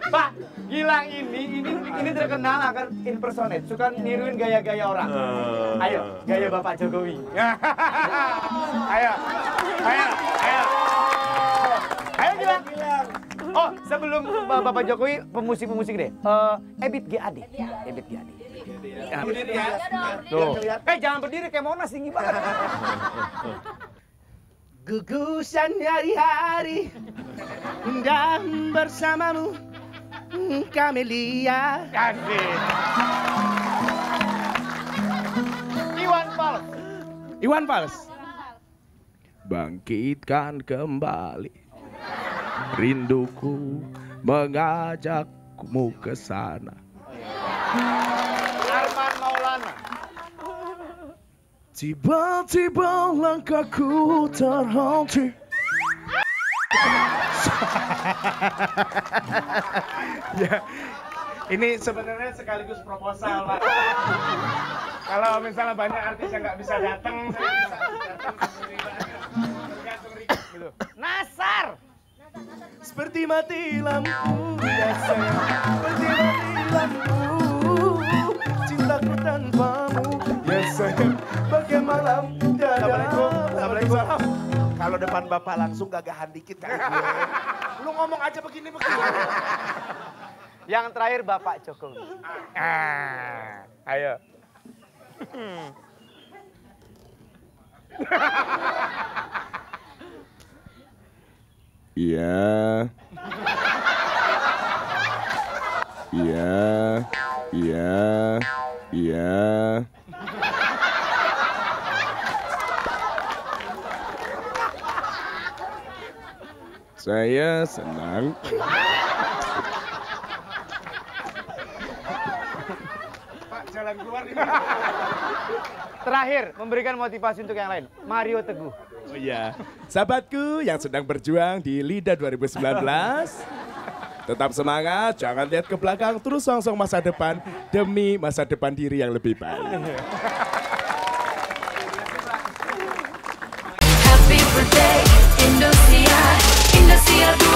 Pak, Gilang ini terkenal akan impersonate, suka niruin gaya-gaya orang. Ayo, gaya Bapak Jokowi. Ayo, ayo, ayo. Ayo Gilang. Oh, sebelum Bapak Jokowi, pemusik-pemusik deh. Ebit GAD. Ebit GAD. Berdiri ya. Tuh. Jangan berdiri kayak Monas tinggi banget. Gugusan hari-hari indah bersamamu, Camelia. Asik. Iwan Fals. Bangkitkan kembali rinduku mengajakmu ke sana. Arman Maulana. Tiba-tiba langkahku terhenti. Ya, ini sebenarnya sekaligus proposal, Pak. Kalau misalnya banyak artis yang nggak bisa datang, saya bisa datang gitu. Nasar. Seperti mati lampu, ya sayang. Seperti mati lampu, cintaku tanpamu, ya sayang. Bagai malam tiada. Assalamualaikum. Kalau depan bapak langsung gagahan dikit kali gue. Lu ngomong aja begini-begini. Yang terakhir Bapak Jokowi. Ayo. Iya. Iya. Iya. Iya. Saya senang. Pak, jalan keluar ini. Terakhir, memberikan motivasi untuk yang lain. Mario Teguh. Oh iya, sahabatku yang sedang berjuang di LIDA 2019. Tetap semangat, jangan lihat ke belakang, terus songsong masa depan demi masa depan diri yang lebih baik. Happy birthday, Indonesia, Indonesia.